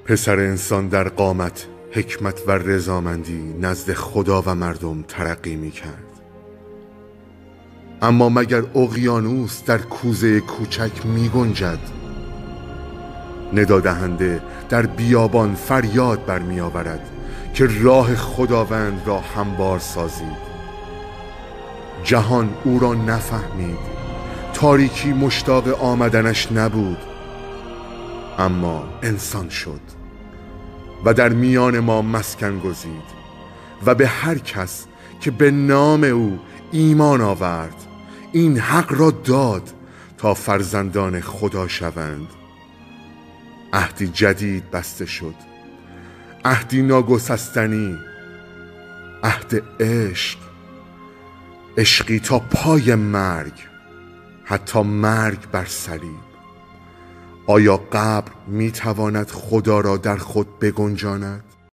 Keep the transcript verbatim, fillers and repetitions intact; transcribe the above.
پسر انسان در قامت، حکمت و رضامندی نزد خدا و مردم ترقی می کرد. اما مگر اقیانوس در کوزه کوچک می گنجد؟ ندادهنده در بیابان فریاد برمی آورد که راه خداوند را هموار سازید. جهان او را نفهمید، تاریکی مشتاق آمدنش نبود، اما انسان شد و در میان ما مسکن گزید و به هر کس که به نام او ایمان آورد این حق را داد تا فرزندان خدا شوند. عهدی جدید بسته شد، عهدی ناگسستنی، عهد عشق، عشقی تا پای مرگ، حتی مرگ بر صلیب. آیا قبر می تواند خدا را در خود بگنجاند؟